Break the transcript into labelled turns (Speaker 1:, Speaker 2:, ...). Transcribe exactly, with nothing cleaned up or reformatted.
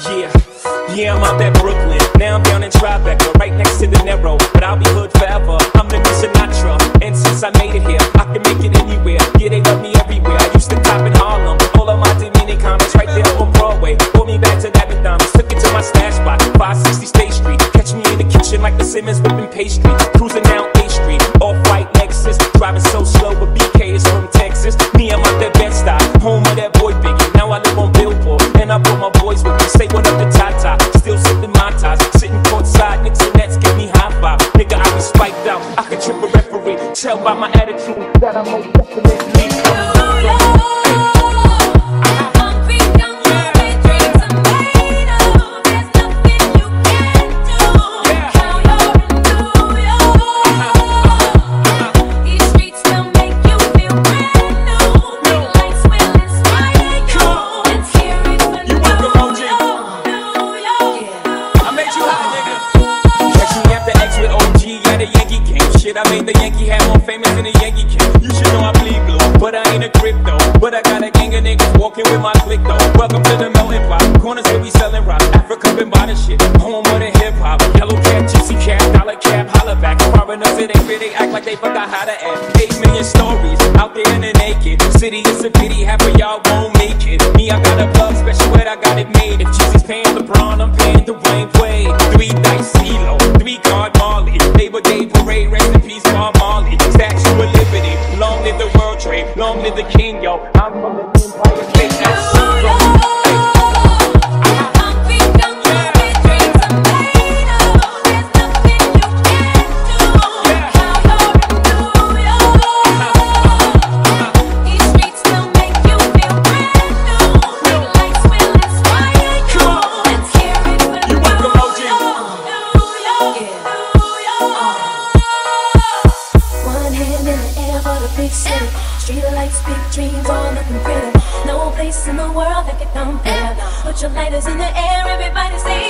Speaker 1: Yeah, yeah, I'm out at Brooklyn. Now I'm down in Tribeca, right next to the Narrow. But I'll be hood forever. I'm the new Sinatra. And since I made it here, I can make it anywhere. Yeah, they love me everywhere. I used to cop in Harlem. All of my Dominicans right there on Broadway. Pulled me back to that McDonald's. Took it to my stash spot, five sixty State Street. Catch me in the kitchen like the Simmons whipping pastry. Cruising down A Street, off-white Lexus. Driving so slow, but B K is from Texas. Me, I'm out that Bed-Stuy, home of that boy Biggie. Now I live on Billboard, and I brought my boys with me. Say what up to Tata, still sipping my ties. Sitting courtside, Knicks and Nets give me high five. Nigga, I be spiked out, I could trip a referee. Tell by my attitude that I'm most definitely. I made the Yankee hat more famous than the Yankee King. You should know I bleed blue, but I ain't a crypto. But I got a gang of niggas walking with my click though. Welcome to the melting pot. Corners where we selling rock. Africa been by the shit. Home of the hip hop. Yellow cap, gypsy cap, dollar cap, holla back. Foreigners it ain't real, they act like they forgot how to act. Eight million stories out there in the naked city. It's a pity half of y'all won't make it. Me, I got a plug special, but I got it made. If Jesus paying LeBron, I'm paying Dwayne Wade. Three dice CeeLo, three card Marley. Labor Day parade, rest in peace, Bob Marley. Statue of Liberty, long live the World Trade, long live the King, yo. I'm from the Empire State. That's
Speaker 2: street lights, big dreams, all looking pretty. No place in the world that can compare. Put your lighters in the air, everybody say